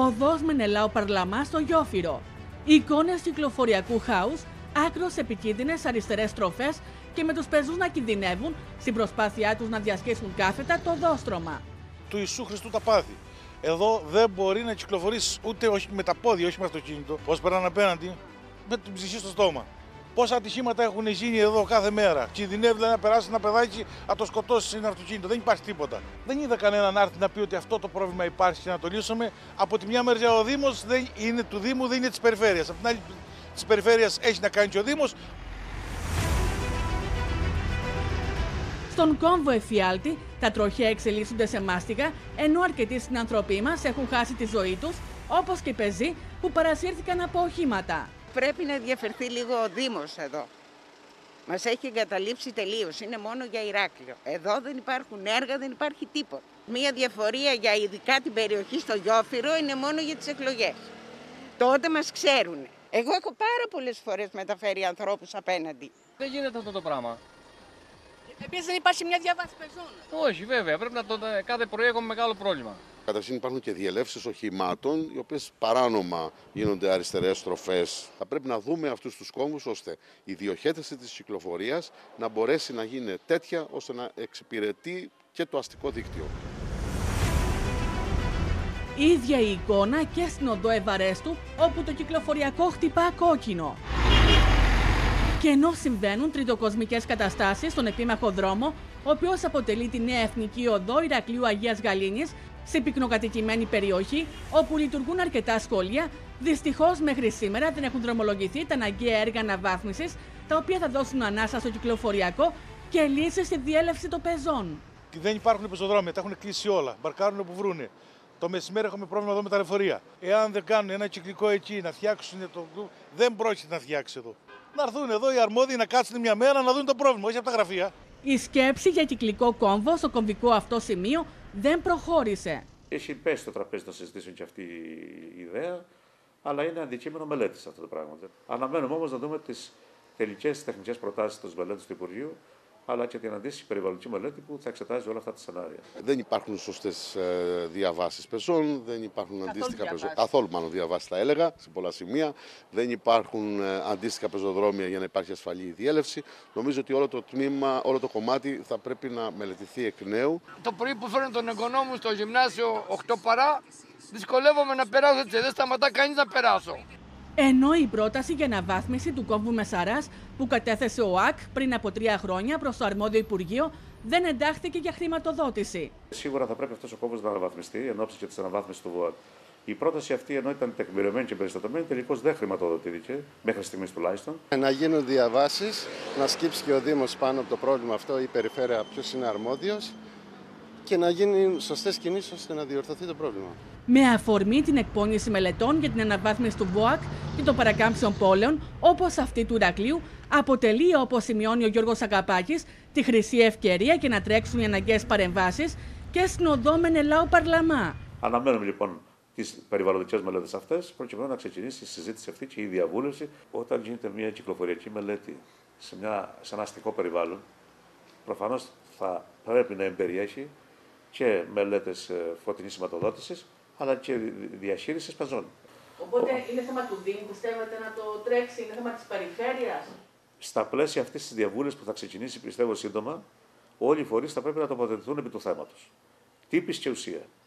Οδός Μενελάου Παρλαμά στο Γιόφυρο. Εικόνες κυκλοφοριακού χάους, άκρως επικίνδυνες αριστερές στροφές και με τους πεζούς να κινδυνεύουν στην προσπάθειά τους να διασχίσουν κάθετα το οδόστρωμα. Του Ιησού Χριστού τα πάθη. Εδώ δεν μπορεί να κυκλοφορήσει ούτε όχι με τα πόδια, όχι με αυτοκίνητο. Πώς περνάνε απέναντι, με την ψυχή στο στόμα. Πόσα ατυχήματα έχουν γίνει εδώ κάθε μέρα. Κινδυνεύει δηλαδή να περάσει ένα παιδάκι, να το σκοτώσει σε ένα αυτοκίνητο. Δεν υπάρχει τίποτα. Δεν είδα κανέναν να έρθει να πει ότι αυτό το πρόβλημα υπάρχει και να το λύσουμε. Από τη μια μεριά ο Δήμος δεν είναι του Δήμου, δεν είναι της Περιφέρειας. Από την άλλη της Περιφέρειας έχει να κάνει και ο Δήμος. Στον κόμβο Εφιάλτη, τα τροχαία εξελίσσονται σε μάστιγα, ενώ αρκετοί συνανθρωποί μας έχουν χάσει τη ζωή τους, όπως και οι πεζοί που παρασύρθηκαν από οχήματα. Πρέπει να διαφερθεί λίγο ο Δήμος εδώ. Μας έχει εγκαταλείψει τελείως. Είναι μόνο για Ηράκλειο. Εδώ δεν υπάρχουν έργα, δεν υπάρχει τίποτα. Μία διαφορία για ειδικά την περιοχή στο Γιόφυρο είναι μόνο για τις εκλογές. Τότε μας ξέρουν. Εγώ έχω πάρα πολλές φορές μεταφέρει ανθρώπους απέναντι. Δεν γίνεται αυτό το πράγμα. Επίσης δεν υπάρχει μια διαβάση πεζών. Όχι, βέβαια. Πρέπει να κάθε πρωί έχουμε μεγάλο πρόβλημα. Καταρχήν υπάρχουν και διελεύσεις οχημάτων, οι οποίες παράνομα γίνονται αριστερές στροφές. Θα πρέπει να δούμε αυτούς τους κόμβους, ώστε η διοχέτευση της κυκλοφορίας να μπορέσει να γίνει τέτοια, ώστε να εξυπηρετεί και το αστικό δίκτυο. Ίδια η εικόνα και στην οδό Ευαρέστου, όπου το κυκλοφοριακό χτυπά κόκκινο. Και ενώ συμβαίνουν τριτοκοσμικές καταστάσεις στον επίμαχο δρόμο, ο οποίος αποτελεί τη νέα εθνική οδό Ηρακλείου Αγίας Γαλήνης, σε πυκνοκατοικημένη περιοχή, όπου λειτουργούν αρκετά σχολεία, δυστυχώς μέχρι σήμερα δεν έχουν δρομολογηθεί τα αναγκαία έργα αναβάθμισης, τα οποία θα δώσουν ανάσα στο κυκλοφοριακό και λύσεις στη διέλευση των πεζών. Δεν υπάρχουν πεζοδρόμια, τα έχουν κλείσει όλα. Μπαρκάρουν όπου βρούνε. Το μεσημέρι έχουμε πρόβλημα εδώ με τα λεωφορεία. Εάν δεν κάνουν ένα κυκλικό εκεί να φτιάξουν το. Δεν πρόκειται να φτιάξει εδώ. Να έρθουν εδώ οι αρμόδιοι να κάτσουν μια μέρα να δουν το πρόβλημα, όχι από τα γραφεία. Η σκέψη για κυκλικό κόμβο στο κομβικό αυτό σημείο δεν προχώρησε. Έχει πέσει στο τραπέζι των συζητήσεων και αυτή η ιδέα, αλλά είναι αντικείμενο μελέτη αυτό το πράγμα. Αναμένουμε όμως να δούμε τις τελικές τεχνικές προτάσεις της μελέτης του Υπουργείου, αλλά και την αντίστοιχη περιβαλλοντική μελέτη που θα εξετάζει όλα αυτά τα σενάρια. Δεν υπάρχουν σωστές διαβάσεις πεζών, δεν υπάρχουν αντίστοιχα πεζοδρόμια. Καθόλου μάλλον διαβάσεις θα έλεγα, σε πολλά σημεία. Δεν υπάρχουν αντίστοιχα πεζοδρόμια για να υπάρχει ασφαλή διέλευση. Νομίζω ότι όλο το τμήμα, όλο το κομμάτι θα πρέπει να μελετηθεί εκ νέου. Το πρωί που φέρνω τον εγγονό μου στο γυμνάσιο 8 παρά, δυσκολεύομαι να περάσω έτσι, δεν σταματά κανείς να περάσω. Ενώ η πρόταση για αναβάθμιση του κόμβου Μεσαράς που κατέθεσε ο ΑΚ πριν από 3 χρόνια προς το αρμόδιο Υπουργείο δεν εντάχθηκε για χρηματοδότηση. Σίγουρα θα πρέπει αυτός ο κόμβος να αναβαθμιστεί εν ώψη και της αναβάθμισης του ΒΟΑΚ. Η πρόταση αυτή, ενώ ήταν τεκμηριωμένη και περιστατωμένη, τελικώς δεν χρηματοδοτήθηκε, μέχρι στιγμής τουλάχιστον. Να γίνουν διαβάσεις, να σκύψει και ο Δήμος πάνω από το πρόβλημα αυτό, η Περιφέρεια ποιος είναι αρμόδιος, και να γίνουν σωστές κινήσεις ώστε να διορθωθεί το πρόβλημα. Με αφορμή την εκπόνηση μελετών για την αναβάθμιση του ΒΟΑΚ και των παρακάμψεων πόλεων, όπως αυτή του Ηρακλείου, αποτελεί, όπως σημειώνει ο Γιώργος Αγαπάκης, τη χρυσή ευκαιρία και να τρέξουν οι αναγκαίες παρεμβάσεις και στην οδό Μενελάου Παρλαμά. Αναμένουμε λοιπόν τις περιβαλλοντικές μελέτες αυτές, προκειμένου να ξεκινήσει η συζήτηση αυτή και η διαβούλευση. Όταν γίνεται μια κυκλοφοριακή μελέτη σε ένα αστικό περιβάλλον, προφανώς θα πρέπει να εμπεριέχει και μελέτες φωτεινής σηματοδότησης, αλλά και διαχείρισης πεζών. Οπότε είναι θέμα του Δήμου, πιστεύετε, να το τρέξει, είναι θέμα της Περιφέρειας? Στα πλαίσια αυτής της διαβούλευσης που θα ξεκινήσει, πιστεύω σύντομα, όλοι οι φορείς θα πρέπει να τοποθετηθούν επί του θέματος. Τύπης και ουσία.